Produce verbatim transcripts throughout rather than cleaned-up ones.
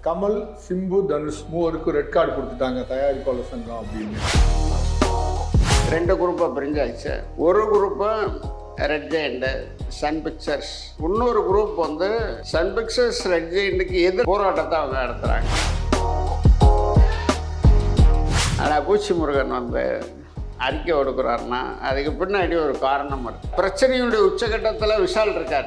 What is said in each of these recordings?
கமல், சிம்பு, தனுஷ் மூவருக்கு red card கொடுத்துட்டாங்க தயாரிப்பாளர் சங்கம் அப்படின்னு. ரெண்டு குரூப்பை பிரிஞ்சாச்சு. ஒரு group red giant sun pictures, இன்னொரு குரூப் வந்து சன் பிக்சர்ஸ் ரெட் ஜெயண்ட்டுக்கு எதிர் போராட்டத்தை அவங்க நடத்துகிறாங்க. ஆனால் பூச்சி முருகன் வந்து அறிக்கை கொடுக்குறாருன்னா அதுக்கு பின்னாடி ஒரு காரணம் இருக்குது. பிரச்சனையுடைய உச்சகட்டத்தில் விஷால் இருக்கார்.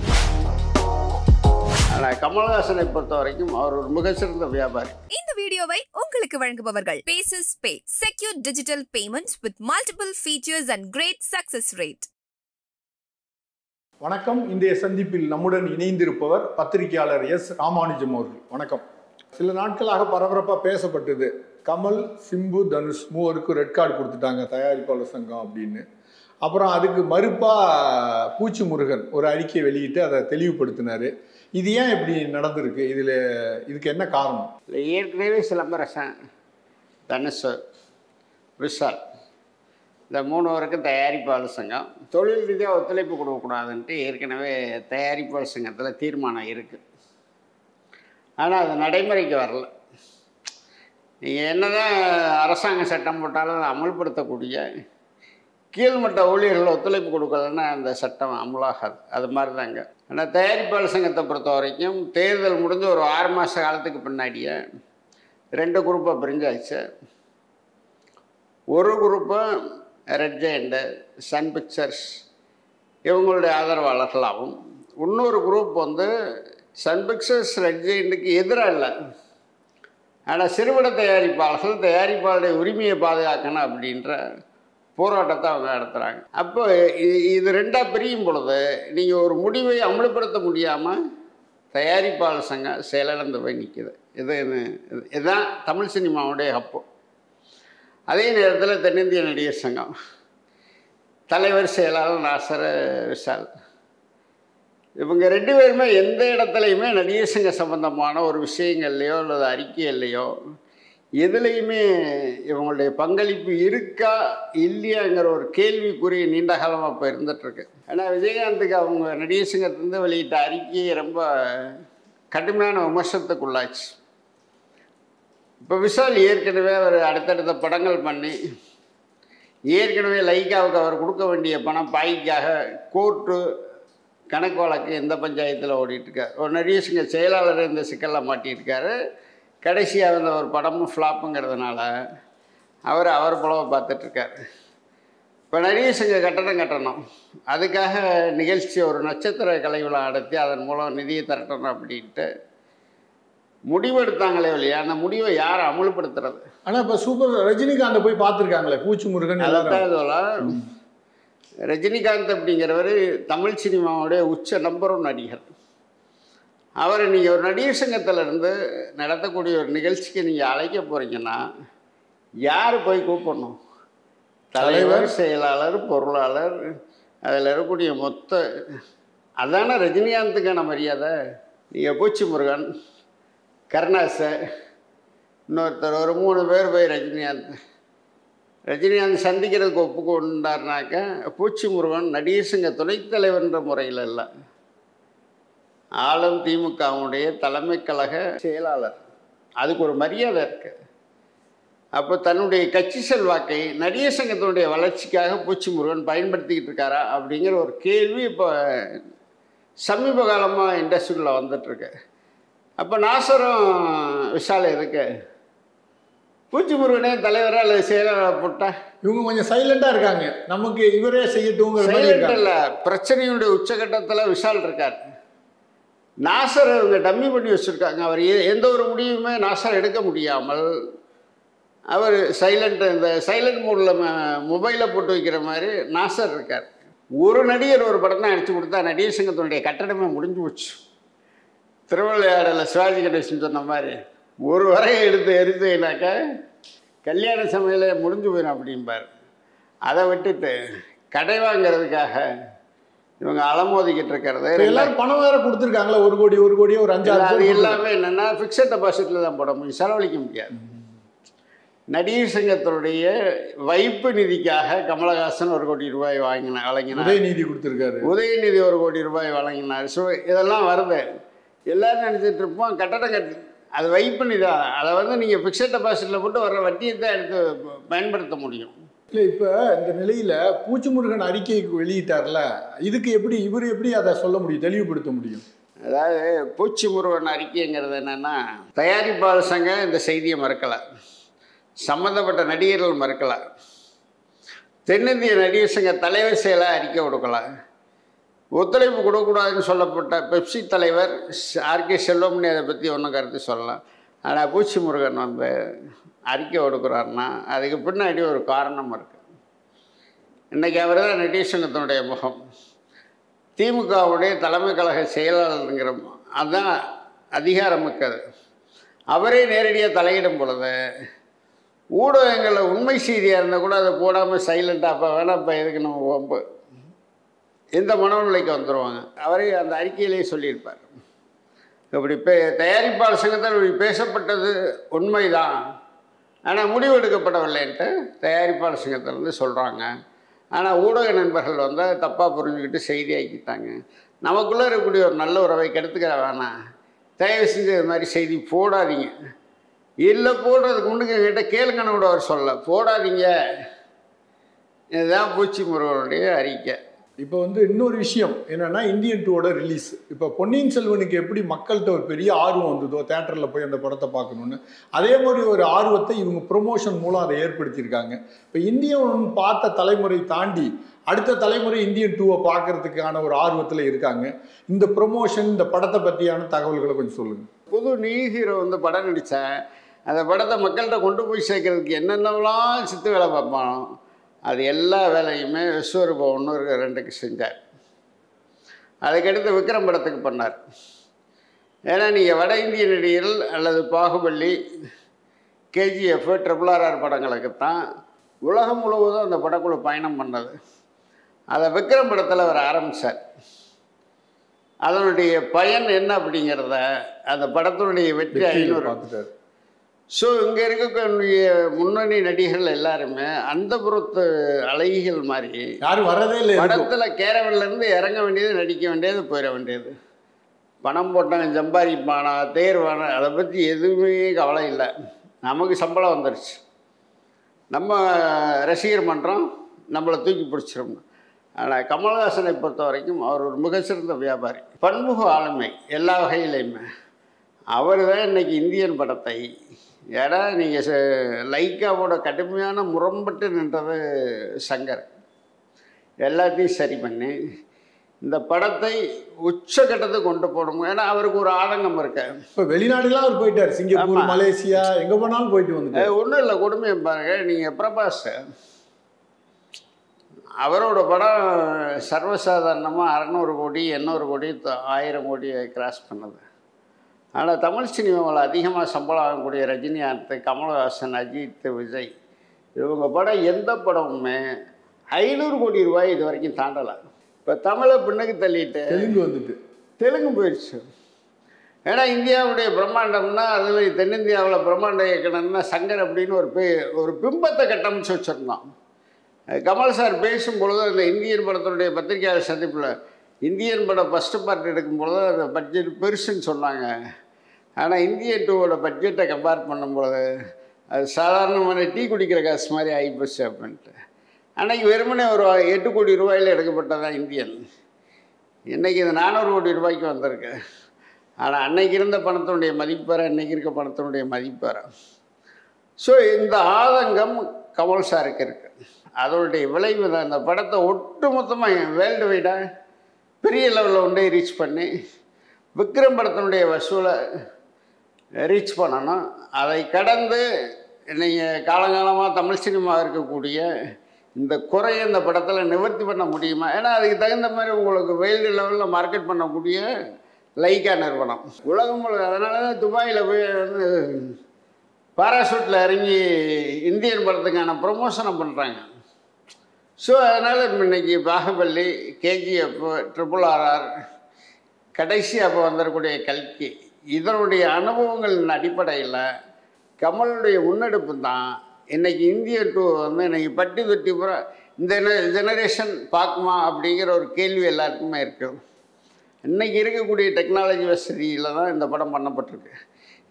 ஆனால் கமல்ஹாசனை பொறுத்த வரைக்கும் அவர் ஒரு மிகச்சிறந்த வியாபாரி. இந்த வீடியோவை உங்களுக்கு வழங்குபவர்கள் பேசஸ் பே, secure digital payments with multiple features and great success rate. வணக்கம். இன்றைய சந்திப்பில் நம்முடன் இணைந்திருப்பவர் பத்திரிகையாளர் எஸ் ராமானுஜம் அவர்கள். வணக்கம். சில நாட்களாக பரபரப்பாக பேசப்பட்டது, கமல், சிம்பு, தனுஷ் மூவருக்கு ரெட் கார்டு கொடுத்துட்டாங்க தயாரிப்பாளர் சங்கம் அப்படின்னு. அப்புறம் அதுக்கு மறுப்பாக பூச்சி முருகன் ஒரு அறிக்கையை வெளியிட்டு அதை தெளிவுபடுத்தினார். இது ஏன் இப்படி நடந்திருக்கு? இதில் இதுக்கு என்ன காரணம்? இல்லை, ஏற்கனவே சிலம்பரசன், தனுஷ், விஷால் இந்த மூணு வரைக்கும் தயாரிப்பாளர் சங்கம் தொழில் ரீதியாக ஒத்துழைப்பு கொடுக்கக்கூடாதுன்ட்டு ஏற்கனவே தயாரிப்பாளர் சங்கத்தில் தீர்மானம் இருக்குது. ஆனால் அது நடைமுறைக்கு வரல. நீங்கள் என்ன தான் அரசாங்க சட்டம் போட்டாலும் அதை அமல்படுத்தக்கூடிய கீழ்மட்ட ஊழியர்கள் ஒத்துழைப்பு கொடுக்கலன்னா அந்த சட்டம் அமலாகாது. அது மாதிரி தாங்க. ஆனால் தயாரிப்பாளர் சங்கத்தை பொறுத்த வரைக்கும் தேர்தல் முடிஞ்ச ஒரு ஆறு மாத காலத்துக்கு பின்னாடியே ரெண்டு குரூப்பை பிரிஞ்சாச்சு. ஒரு group red giant sun pictures இவங்களுடைய ஆதரவாளர்களாகவும், இன்னொரு குரூப் வந்து சன் பிக்சர்ஸ் ரெட் ஜெயண்ட்டுக்கு எதிராக இல்லை, ஆனால் சிறுபட தயாரிப்பாளர்கள் தயாரிப்பாளருடைய உரிமையை பாதுகாக்கணும் அப்படின்ற போராட்டத்தை அவங்க நடத்துகிறாங்க. அப்போ இது ரெண்டாக பிரியும் பொழுது நீங்கள் ஒரு முடிவை அமல்படுத்த முடியாமல் தயாரிப்பாளர் சங்கம் செயலிழந்து போய் நிற்கிது. இது இதுதான் தமிழ் சினிமாவுடைய ஹப்பு. அதே நேரத்தில் தென்னிந்திய நடிகர் சங்கம் தலைவர் செயலாளர் நாசர், விஷால் இவங்க ரெண்டு பேருமே எந்த இடத்துலையுமே நடிகர் சங்க சம்பந்தமான ஒரு விஷயங்கள்லையோ அல்லது அறிக்கையில்லையோ எதுலேயுமே இவங்களுடைய பங்களிப்பு இருக்கா இல்லையாங்கிற ஒரு கேள்விக்குறி நீண்ட காலமாக இப்போ இருந்துகிட்ருக்கு. ஏன்னா விஜயகாந்துக்கு அவங்க நடிகர் சங்கத்திலேருந்து வெளியிட்ட அறிக்கையை ரொம்ப கடுமையான விமர்சனத்துக்குள்ளாச்சு. இப்போ விஷால் ஏற்கனவே அவர் அடுத்தடுத்த படங்கள் பண்ணி ஏற்கனவே லைக்காவுக்கு அவர் கொடுக்க வேண்டிய பணம் பாய்க்காக கோர்ட்டு கணக்கு வழக்கு எந்த பஞ்சாயத்தில் ஓடிட்டுருக்கார். ஒரு நடிகர் சங்க செயலாளர் இந்த சிக்கலில் மாட்டியிருக்காரு. கடைசியாக இருந்த ஒரு படமும் ஃப்ளாப்புங்கிறதுனால அவர் அவர் புலவை பார்த்துட்ருக்கார். இப்போ நடிகர் சங்க கட்டணம் கட்டணும், அதுக்காக நிகழ்ச்சி ஒரு நட்சத்திர கலை விழா நடத்தி அதன் மூலம் நிதியை திரட்டணும் அப்படின்ட்டு முடிவெடுத்தாங்களே இல்லையா, அந்த முடிவை யார் அமல்படுத்துறது? ஆனால் இப்போ சூப்பர் ரஜினிகாந்தை போய் பார்த்துருக்காங்களே பூச்சி முருகன். எல்லாரும் ரஜினிகாந்த் அப்படிங்கிறவர் தமிழ் சினிமாவுடைய உச்ச நம்பர் ஒன் நடிகர். அவரை நீங்கள் ஒரு நடிகர் சங்கத்திலேருந்து நடத்தக்கூடிய ஒரு நிகழ்ச்சிக்கு நீங்கள் அழைக்க போகிறீங்கன்னா யார் போய் கூப்பிடணும்? தலைவர், செயலாளர், பொருளாளர், அதில் இருக்கக்கூடிய மொத்த அதான ரஜினிகாந்துக்கான மரியாதை. நீங்கள் பூச்சி முருகன், கருணாசை, இன்னொருத்தர் ஒரு மூணு பேர் போய் ரஜினிகாந்த் ரஜினிகாந்த் சந்திக்கிறதுக்கு ஒப்புக்கொண்டாருனாக்க பூச்சி முருகன் நடிகர் சங்க துணைத் தலைவர்ன்ற முறையில் இல்லை, ஆளும் திமுகவுடைய தலைமை கழக செயலாளர். அதுக்கு ஒரு மரியாதை இருக்குது. அப்போ தன்னுடைய கட்சி செல்வாக்கை நடிகர் சங்கத்தினுடைய வளர்ச்சிக்காக பூச்சி முருகன் பயன்படுத்திக்கிட்டு இருக்காரா அப்படிங்கிற ஒரு கேள்வி இப்போ சமீப காலமாக இண்டஸ்ட்ரிக்குள்ளே வந்துட்டுருக்கு. அப்போ நாசரும் விஷால் எதுக்கு பூச்சி முருகனே தலைவராக அல்லது செயலாளர் போட்டா இவங்க கொஞ்சம் சைலண்டாக இருக்காங்க, நமக்கு இவரே செய்யட்டும். சைலண்ட் இல்லை, பிரச்சனையுடைய உச்சகட்டத்தில் விஷால் இருக்கார். நாசர் இவங்க டம்மி பண்ணி வச்சுருக்காங்க. அவர் எந்த ஒரு முடிவுமே நாசர் எடுக்க முடியாமல் அவர் சைலண்ட், இந்த சைலண்ட் மூடில் மொபைலை போட்டு வைக்கிற மாதிரி நாசர் இருக்கார். ஒரு நடிகர் ஒரு படம் தான் அடித்து கொடுத்தா நடிகர் சங்கத்தினுடைய கட்டடமே முடிஞ்சு போச்சு. திருவிளையாடல சிவாஜி கணேசன் சொன்ன மாதிரி ஒரு வரையை எடுத்து எரித்தீங்கனாக்கா கல்யாண சமையல முடிஞ்சு போயிடும் அப்படிம்பார். அதை விட்டுட்டு கடை வாங்கிறதுக்காக இவங்க அலமோதிக்கிட்டு இருக்கிறது. எல்லாரும் பணம் வேற கொடுத்துருக்காங்களா, ஒரு கோடி ஒரு கோடி ஒரு அஞ்சாறு. அது எல்லாமே என்னென்னா ஃபிக்ஸட் டெபாசிட்டில் தான் போட முடியும், செலவழிக்க முடியாது. நடிகர் சங்கத்தினுடைய வைப்பு நிதிக்காக கமலஹாசன் ஒரு கோடி ரூபாய் வாங்கினார் வழங்கினார். உதயநிதி கொடுத்துருக்காரு, உதயநிதி ஒரு கோடி ரூபாய் வழங்கினார். ஸோ இதெல்லாம் வருது. எல்லோரும் நினச்சிட்டு இருப்போம் கட்டடம் கட்டி அது வைப் பண்ணி தான் அதை வந்து நீங்கள் ஃபிக்ஸட் டெபாசிட்டில் போட்டு வர்ற வட்டியை தான் எடுத்து பயன்படுத்த முடியும். இல்லை, இப்போ இந்த நிலையில் பூச்சி முருகன் அறிக்கை வெளியிட்டார்ல, இதுக்கு எப்படி இவர் எப்படி அதை சொல்ல முடியும், தெளிவுபடுத்த முடியும்? அதாவது பூச்சி முருகன் அறிக்கைங்கிறது என்னென்னா, தயாரிப்பாளர் சங்கம் இந்த செய்தியை மறுக்கலை, சம்மந்தப்பட்ட நடிகர்கள் மறுக்கலை, தென்னிந்திய நடிகர் சங்க தலைவர் செயலாக அறிக்கை கொடுக்கல, ஒத்துழைப்பு கொடுக்கக்கூடாதுன்னு சொல்லப்பட்ட பெப்சி தலைவர் ஆர்கே செல்வமணி அதை பற்றி ஒன்றும் கருத்து சொல்லலாம். ஆனால் பூச்சி முருகன் வந்து அறிக்கை கொடுக்குறாருன்னா அதுக்கு பின்னாடி ஒரு காரணம் இருக்குது. இன்றைக்கி அவர் தான் நடிகர் சங்கத்தினுடைய முகம், திமுகவுடைய தலைமை கழக செயலாளருங்கிற அதுதான் அதிகாரமிக்கது. அவரே நேரடியாக தலையிடும் பொழுது ஊடகங்களில் உண்மை செய்தியாக இருந்தால் கூட அதை போடாமல் சைலண்ட்டாக அப்போ வேணால் இப்போ எதுக்கு நம்ம ஒம்பு எந்த மனநிலைக்கு வந்துடுவாங்க. அவரே அந்த அறிக்கையிலேயே சொல்லியிருப்பார், இப்படி பே தயாரிப்பாளர் சங்கத்தில் இப்படி பேசப்பட்டது உண்மைதான், ஆனால் முடிவு எடுக்கப்படவில்லைன்ட்டு தயாரிப்பாளர் சங்கத்திலேருந்து சொல்கிறாங்க. ஆனால் ஊடக நண்பர்கள் வந்து தப்பாக புரிஞ்சுக்கிட்டு செய்தி ஆக்கிட்டாங்க. நமக்குள்ளே இருக்கக்கூடிய ஒரு நல்ல உறவை கெடுத்துக்கிற வேணாம், தயவு செஞ்சு இது மாதிரி செய்தி போடாதீங்க. இல்லை போடுறதுக்கு முன்னுக்கு என்கிட்ட கேளுங்கன்னு கூட அவர் சொல்ல, போடாதீங்க. இதுதான் பூச்சி முருகனுடைய அறிக்கை. இப்போ வந்து இன்னொரு விஷயம் என்னென்னா, இந்தியன் டூவோட ரிலீஸ். இப்போ பொன்னியின் செல்வனுக்கு எப்படி மக்கள்கிட்ட ஒரு பெரிய ஆர்வம் வந்ததோ தேட்டரில் போய் அந்த படத்தை பார்க்கணுன்னு, அதே மாதிரி ஒரு ஆர்வத்தை இவங்க ப்ரொமோஷன் மூலம் அதை ஏற்படுத்தியிருக்காங்க. இப்போ இந்தியன் பார்த்த தலைமுறை தாண்டி அடுத்த தலைமுறை இந்தியன் டூவை பார்க்கறதுக்கான ஒரு ஆர்வத்தில் இருக்காங்க. இந்த ப்ரொமோஷன், இந்த படத்தை பற்றியான தகவல்களை கொஞ்சம் சொல்லுங்கள். புது நியூ ஹீரோ வந்து படம் நடித்தேன், அந்த படத்தை மக்கள்கிட்ட கொண்டு போய் சேர்க்கறதுக்கு என்னென்னலாம் சித்து வேலை பார்ப்பானோ அது எல்லா வேலையுமே விஸ்வரூபம் ஒன்று ரெண்டுக்கு செஞ்சார். அதுக்கடுத்து விக்ரம் படத்துக்கு பண்ணார். ஏன்னா நீங்கள் வட இந்திய நடிகர்கள் அல்லது பாகுபலி, கேஜிஎஃப், ட்ரிபிள் ஆர்ஆர் படங்களுக்கு தான் உலகம் முழுவதும் அந்த படக்குழு பயணம் பண்ணது. அதை விக்ரம் படத்தில் அவர் ஆரம்பித்தார். அதனுடைய பயன் என்ன அப்படிங்கிறத அந்த படத்தினுடைய வெற்றி ஐநூறு பார்த்துட்டார். ஸோ இங்கே இருக்கக்கூடிய முன்னணி நடிகர்கள் எல்லாருமே அந்த புறத்து அழகிகள் மாதிரி யாரும் வரதே இல்லை. படத்தில் கேரவன்லேருந்து இறங்க வேண்டியது, நடிக்க வேண்டியது, போயிட வேண்டியது. பணம் போட்டாங்க, சம்பாதிப்பானா, தேர்வானா, அதை பற்றி எதுவுமே கவலை இல்லை. நமக்கு சம்பளம் வந்துடுச்சு, நம்ம ரசிகர் மன்றம் நம்மளை தூக்கி பிடிச்சிரும். ஆனால் கமல்ஹாசனை பொறுத்த வரைக்கும் அவர் ஒரு மிகச்சிறந்த வியாபாரி, பன்முக ஆளுமை எல்லா வகையிலையுமே. அவர் தான் இன்றைக்கி இந்தியன் படத்தை, ஏன்னா நீங்கள் லைக்காவோட கடுமையான முரண்பட்டு நின்றது சங்கர், எல்லாத்தையும் சரி பண்ணி இந்த படத்தை உச்சகட்டத்துக்கு கொண்டு போகணும். ஏன்னா அவருக்கு ஒரு ஆதங்கம் இருக்கு. இப்போ வெளிநாடுலாம் அவர் போயிட்டார், சிங்கப்பூர், மலேசியா, எங்கே போனாலும் போயிட்டு வந்து. ஒன்றும் இல்லை, கொடுமையை பாருங்க. நீங்கள் பிரபாஸ், அவரோட படம் சர்வசாதாரணமாக அறநூறு கோடி எண்ணூறு கோடி ஆயிரம் கோடியை கிராஸ் பண்ணது. ஆனால் தமிழ் சினிமாவில் அதிகமாக சம்பளம் ஆகக்கூடிய ரஜினிகாந்த், கமல்ஹாசன், அஜித், விஜய் இவங்க படம் எந்த படமுமே ஐநூறு கோடி ரூபாய் இது வரைக்கும் தாண்டலை. இப்போ தமிழை பின்னுக்கு தள்ளிட்டு தெலுங்கு வந்துட்டு தெலுங்கு போயிடுச்சு. ஏன்னா இந்தியாவுடைய பிரம்மாண்டம்னா, அதுமாதிரி தென்னிந்தியாவில் பிரம்மாண்ட இயக்கணும்னா சங்கர் அப்படின்னு ஒரு பே ஒரு பிம்பத்தை கட்டமைச்சு வச்சுருந்தோம். கமல் சார் பேசும்பொழுது அந்த இந்தியன் படத்தினுடைய பத்திரிகையாளர் சந்திப்பில் இந்தியன் படம் ஃபஸ்ட்டு பார்ட் எடுக்கும்பொழுது அந்த பட்ஜெட் பெருசுன்னு சொன்னாங்க. ஆனால் இந்தியன் டூவோட பட்ஜெட்டை கம்பேர் பண்ணும்பொழுது அது சாதாரணமான டீ குடிக்கிற காசு மாதிரி ஆகிப்போச்சு அப்படின்ட்டு. அன்றைக்கி வெறுமனே ஒரு எட்டு கோடி ரூபாயில் எடுக்கப்பட்டதான் இந்தியன். இன்றைக்கி இது நானூறு கோடி ரூபாய்க்கு வந்திருக்கு. ஆனால் அன்னைக்கு இருந்த பணத்தினுடைய மதிப்பேற, இன்றைக்கி இருக்க பணத்தினுடைய மதிப்பேற. ஸோ இந்த ஆதங்கம் கமல் சாருக்கு இருக்குது. அதனுடைய விளைவு தான் இந்த படத்தை ஒட்டு மொத்தமாக வேர்ல்டு வைடாக பெரிய லெவலில் ஒன்றே ரீச் பண்ணி விக்ரம் படத்தினுடைய வசூலை ரீச் பண்ணணும். அதை கடந்து நீங்கள் காலங்காலமாக தமிழ் சினிமா இருக்கக்கூடிய இந்த குறையை இந்த படத்தில் நிவர்த்தி பண்ண முடியுமா? ஏன்னா அதுக்கு தகுந்த மாதிரி உங்களுக்கு வேர்ல்டு லெவலில் மார்க்கெட் பண்ணக்கூடிய லைக்கா நிறுவனம் உலகம் முழுக்க. அதனால தான் துபாயில் போய் வந்து பாராசூட்டில் இறங்கி இந்தியன் படத்துக்கான ப்ரொமோஷனை பண்ணுறாங்க. ஸோ அதனால் இன்றைக்கி பாகுபலி, கேஜிஎஃப், ட்ரிபிள் ஆர்ஆர், கடைசி அப்போ வந்துடக்கூடிய கல்கி, இதனுடைய அனுபவங்களின் அடிப்படையில் கமலுடைய முன்னெடுப்பு தான் இன்றைக்கி இந்தியன் டூ வந்து இன்றைக்கி பட்டி தொட்டி பூரா இந்த ஜெனரேஷன் பார்க்குமா அப்படிங்கிற ஒரு கேள்வி எல்லாருக்குமே இருக்குது. இன்றைக்கி இருக்கக்கூடிய டெக்னாலஜி வசதியில் தான் இந்த படம் பண்ணப்பட்டிருக்கு.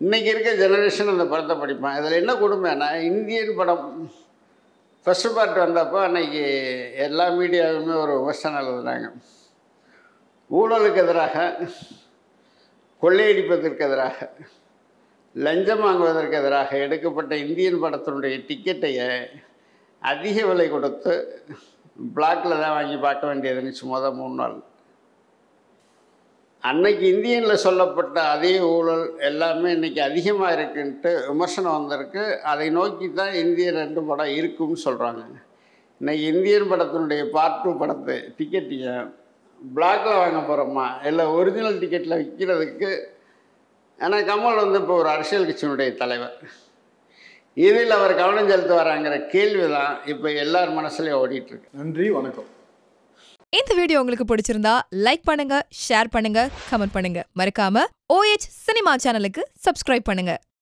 இன்றைக்கி இருக்க ஜெனரேஷன் அந்த படத்தை படிப்பான். இதில் என்ன கொடுமைன்னா, இந்தியன் படம் ஃபஸ்ட்டு பார்ட் வந்தப்போ அன்றைக்கி எல்லா மீடியாவுமே ஒரு விமர்சனம் எழுதுனாங்க. ஊழலுக்கு எதிராக, கொள்ளையடிப்பதற்கு எதிராக, லஞ்சம் வாங்குவதற்கு எதிராக எடுக்கப்பட்ட இந்தியன் படத்தினுடைய டிக்கெட்டையை அதிக விலை கொடுத்து பிளாக்கில் தான் வாங்கி பார்க்க வேண்டியதுன்னு மொதல் மூணு நாள். அன்னைக்கு இந்தியனில் சொல்லப்பட்ட அதே ஊழல் எல்லாமே இன்றைக்கி அதிகமாக இருக்குன்ட்டு விமர்சனம் வந்திருக்கு. அதை நோக்கி தான் இந்திய ரெண்டு படம் இருக்குன்னு சொல்கிறாங்க. இன்றைக்கி இந்தியன் படத்தினுடைய பார்ட் டூ படத்தை டிக்கெட்டியை பிளாக்கில் வாங்க போகிறோமா இல்லை ஒரிஜினல் டிக்கெட்டில் விற்கிறதுக்கு? ஏன்னா கமல் வந்து இப்போ ஒரு அரசியல் கட்சியினுடைய தலைவர், இதில் அவர் கவனம் செலுத்த வராங்கிற கேள்வி தான் இப்போ எல்லார் மனசுலையும் ஓடிட்டுருக்கு. நன்றி, வணக்கம். இந்த வீடியோ உங்களுக்கு பிடிச்சிருந்தா லைக் பண்ணுங்க, ஷேர் பண்ணுங்க, கமெண்ட் பண்ணுங்க. மறக்காம ஓஎச் சினிமா சேனலுக்கு சப்ஸ்கிரைப் பண்ணுங்க.